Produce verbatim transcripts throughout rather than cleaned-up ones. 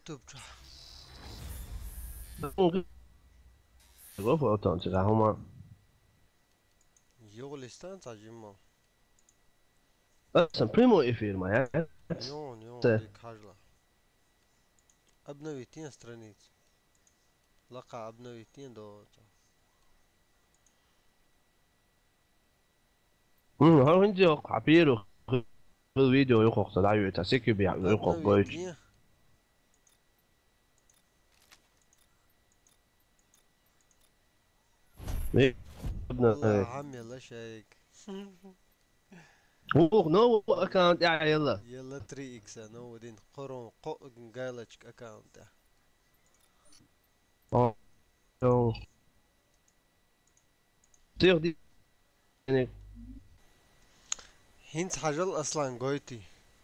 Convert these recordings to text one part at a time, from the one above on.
YouTube. Gõ for autant ci rahoma. Yoğulistan tacimma. Sen primo и фирма, я. Yon yon ديك حاجة. أبنويتين سترانيت. لقى أبنويتين دوت. Mm, har hun ikke papir ved video jo koksa da jo ta sikkert bi jo kok boyt. أبنويتين. Ne? والله يا عمي الله شايك. هو نو account يا يلا. يلا ثري إكس أنا ودين قرون قو قالك أكاونت. اه. جو. Zeg die en هنت حاجة أصلا قويتي.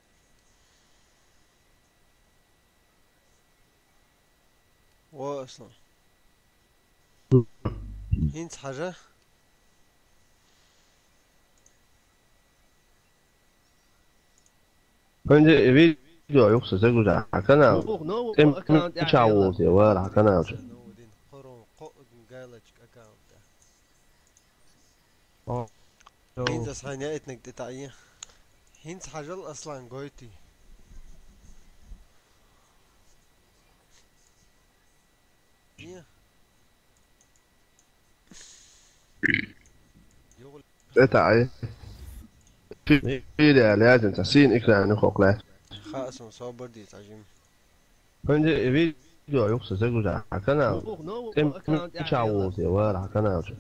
و أصلا. هنت حاجة. önce video yoksa sen güzel hakana em çavu diye var hakana yok. اه. هنت ثانية اتنك تتعيه. هنت حاجة أصلا قويتي. Detay. Video لازم تسين ekranı kokla. خاصة صوبر دي تعجم. Önce video yoksa sen güzel hakana em çavu diye var hakana yok.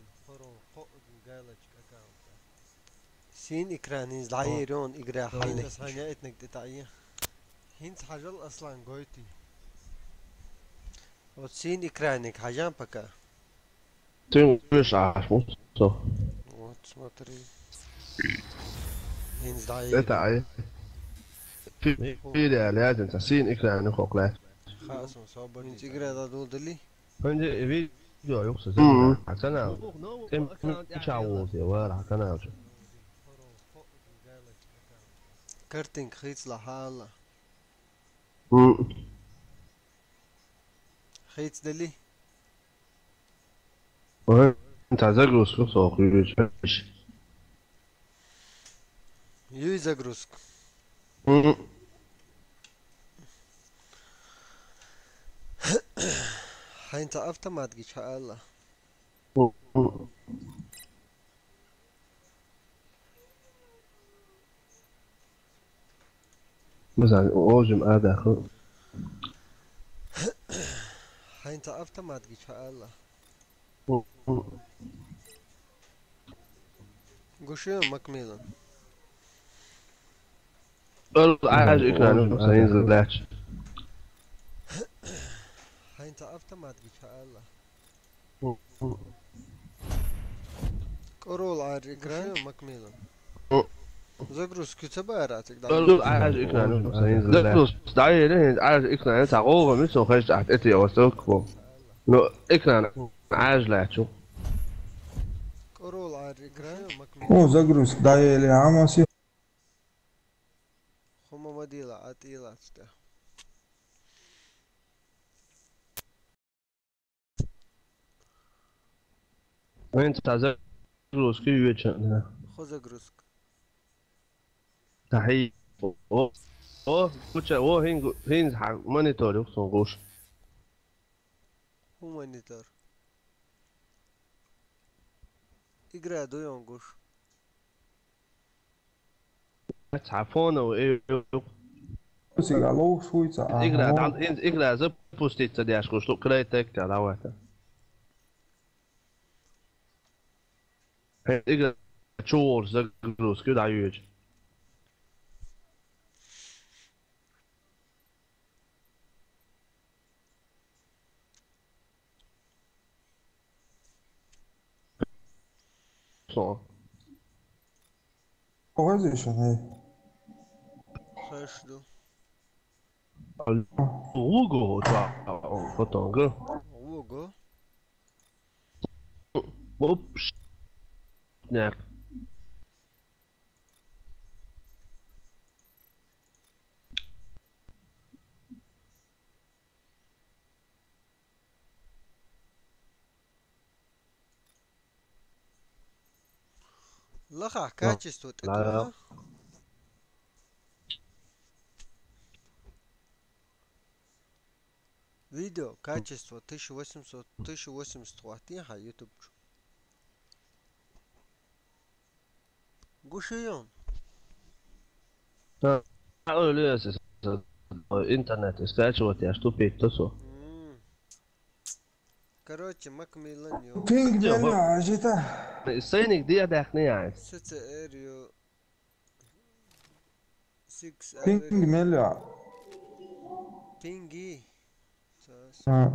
سين إكراني زعيرون إجرا حالك ثانية اتنك تتعيه. هنت حاجة أصلا قويتي. وتسين إكرانك حاجان بكا. Tüm şaşmış. So. وات ما تري. هنت زعير. Detay. Video لازم تسين ekranı kokla. خاصة صوبر هنت إجرا دا دول دلي. Önce video yoksa sen güzel hakana em çavu diye var hakana yok. كرتنك خيط لحالة. خيط دلي. انت زاجروس كو سوق يجيش. يوزا جروسك. حين تعرفت ما تجيش الله. مثلا اوجم هذا اخو. حين تعرفت ما تجيش الله. قشيم مكملا. قال عايز اكرانه سينزل لاتش. حين تعرفت ما تجيش الله. كرول عاري قشيم مكملا. زاجروس كتباراتك. قال عايز اكرانه سينزل لاتش. زاجروس دعي له عايز اكرانه تعوغ من سو خش تحت اتي وسوق. نو اكرانه عايز لاتشو. كرول عاري قشيم مكملا. او زاجروس دعي له عماسي. خما مديلة عتيلة تشته. وين تاع زاجروس كي يوتشن. خو زاجروسك. تحيي. او او كوتش او هين هين مونيتور يوصل غوش. هو مانيتر. إجرا دو يونغوش. تعرفونه وايه Sigalo Suiza. اقرا اقرا زب بوستيت تدي اشكو شلو كريتك تاع دعوته اقرا تشور زغروس كده عيوج صو Organization هي. خش دو. وغو تاع فوتونغ ووغو. اوبس ناك Лаха, качеството Да, да. это. Видео, качество тысяча восемьсот, тысяча восемьдесят ватт, ха, YouTube. Гушион. Да, öyleyse интернет скачивать, я что пить то все. Короче, Macmillan, Ping geliyor Acita. Saynik diye dakne yani. Setse Aero six Ping geliyor. Pingi. Ha.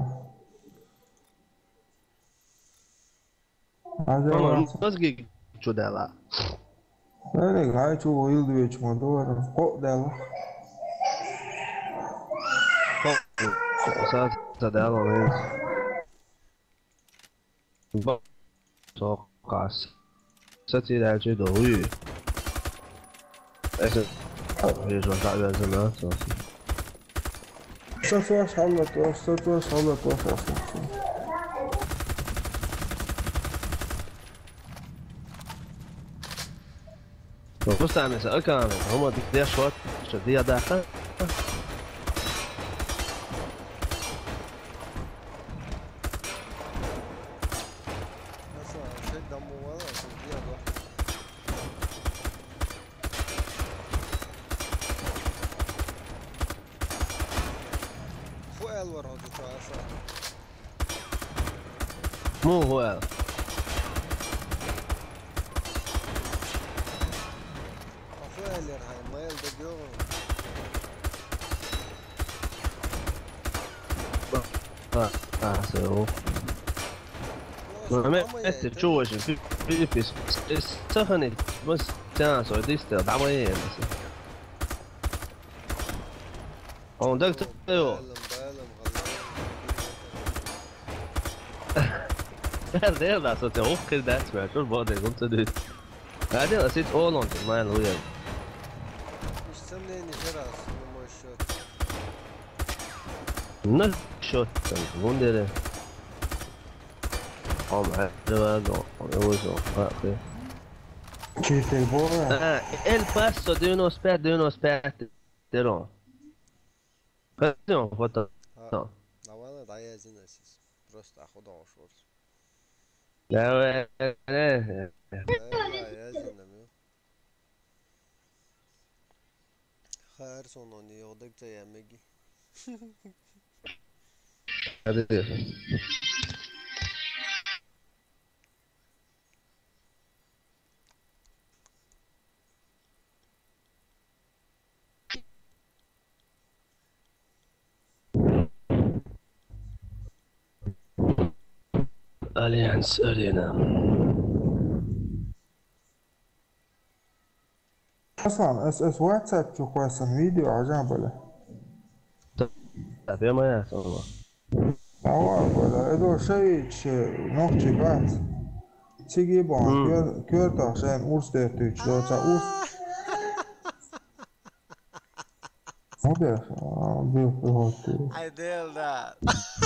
Ama Acaba nasıl çudela? öyle gayet çok oyul diyor çıkma doğru. Ko dela. Sa sa dela men. Ba så kas. Så till det ju då ju. Alltså, det är så där det är så så. Så så salla då, så så salla då så så. بص عم يسأل كمان هم دي شوط شدية داخل Nasıl şey damı var aslında diye bak. Fu el var hadi çağırsa. مو هو Fu eller hay mail de diyor. اه اه سو ما انت تشوش في في في سخنت بس تاع سو دي ستيل دعوه بس اون دكتور ايوه Balım balım det är det alltså att jag åker där så jag tror bara det går inte ut. Ja, det har sitt all någonting med en igen. İşte ne ne ras ne maşa. Nu shot den wundere. Om här det var då. Det var så. Okej. Çiftlik bu ya. Ah, el passo di uno esperto di uno esperto. Però. Facciamo foto. No. Lavana da yazın siz. Просто охота ошор. Ja, eh, eh. Да yazın da mı? Her son onu yordukça yemeği. Hadi det. Alliance Arena. اصلا اس اس واتساب شو كويسن فيديو عجب ولا Tabii ama ya sonra. هو ولا ادو شيء نوختي بات تيجي بون كير كير تاخشان اورس ديرتوش لو تا اورس مو بيخ بيخ بيخ I did that.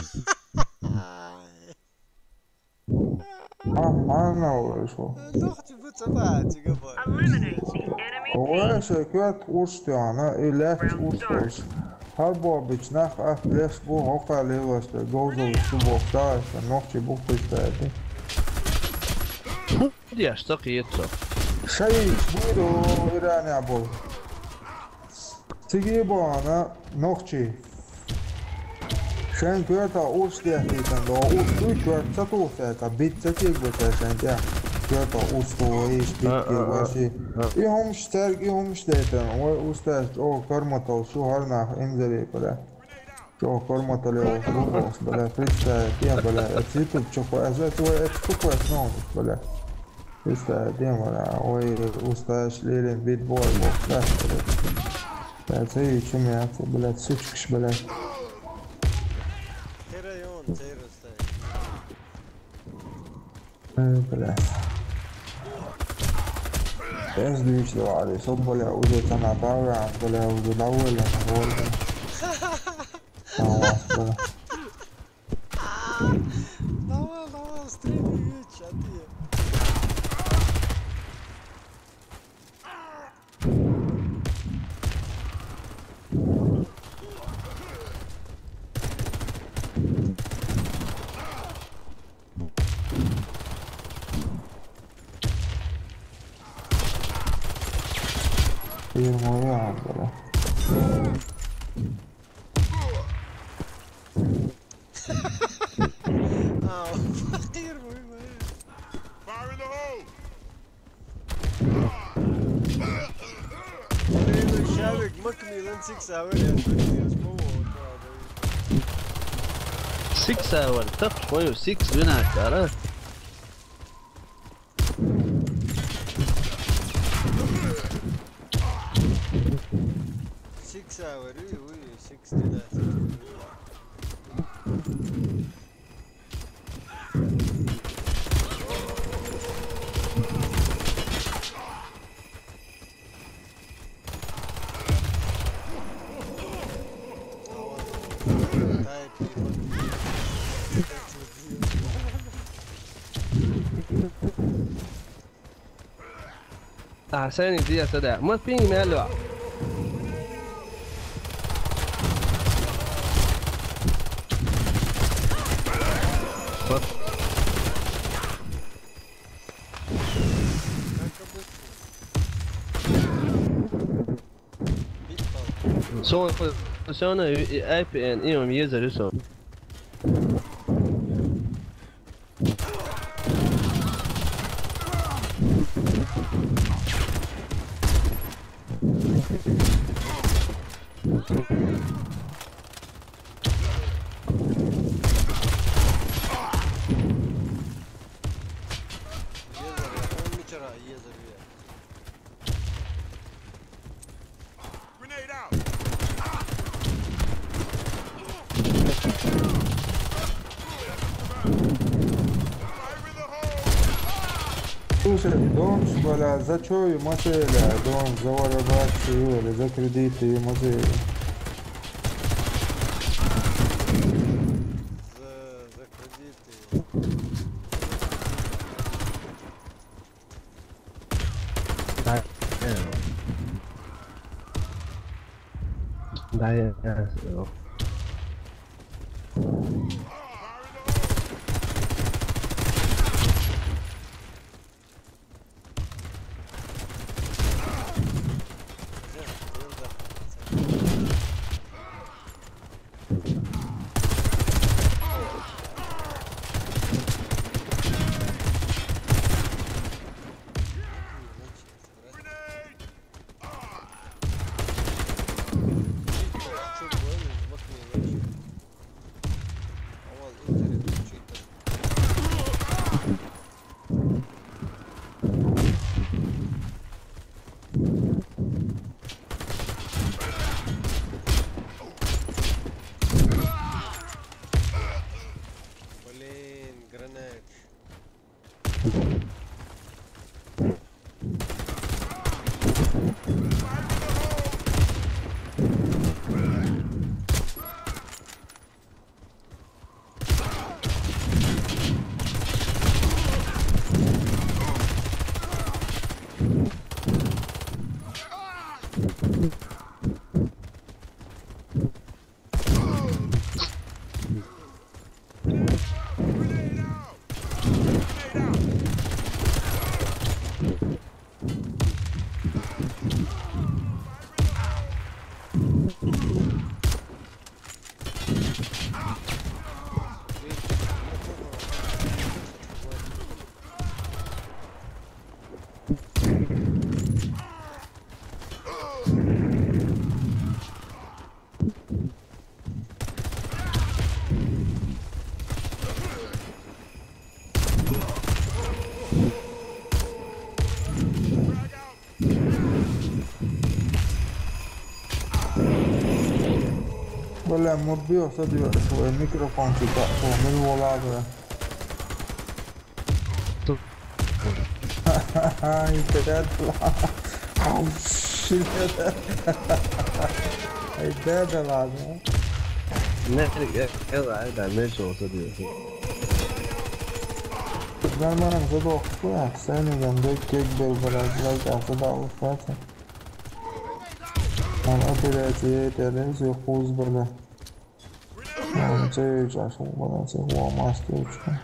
اه ما انا شو Doch die wird aber gebar. Eliminate the enemy هو شيء كير اورس تاعنا إلاك اورس اورس هربا بيتناخ اف ليش بو هوكا ليوس جوزو شو بوكتا نوختي بوك بيستاتي Det är stökigt så. شيء بودو إيراني عبول تيجي بانا نوختي شان كيرتا أورس ديحتيتن لو أورس دوي كيرت تطوفتا بيت تكيك بتا شان ديح كيرتا أورس تويش بيت كيواشي إيهم شترق إيهم شتيتن وأوستاش أو كرمتا وشو هرناخ إمزري بلا شو كرمتا لي أوفروس بلا فريستا تيا بلا تيتو بشوكو أزات وإتشوكو أسنون بلا فريستا تيا بلا وي أوستاش ليلين بيت بوي بوكلاش بلا لا زي شميات بلا تسوشكش بلا Terayon, terostay. بلا ايش ديش لو علي صب ولا اوزو تنا باورا ولا اوزو الاول ولا هو بلا Давай, давай, стреляй, чати. خير ما يعبر. اه فقير مهم. Fire in the hole! وليل الشابك مكملا ستة اور يعني اسمه ستة اور تخ شوي ستة بينك عرفت. ستة اور وي وي ستة دينات. Ahsan dia sedap. Mas ping melo. Så såna I P N i om user du så. Grenade out! Fire in the hole! Слушай, дом школа, за что и мацеля, дом за варабацию или за кредиты и мацеля. За за кредиты. Да я. Блин, гранат. Grenade out! Grenade out! Frag out! ولا مربي صدي هو الميكروفون تقطعه من ولا هاي تطلع او شيت هاي تطلع نحرق يلا هذا ماشي صديق. من منم زده اخوه احسانی گنده کیک بل برازیل که اصلا دعوه فاتح من اپریتیه ترنزی خوز بله من چه جاشو بلن چه هوا ماستی اچکن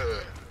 Ugh.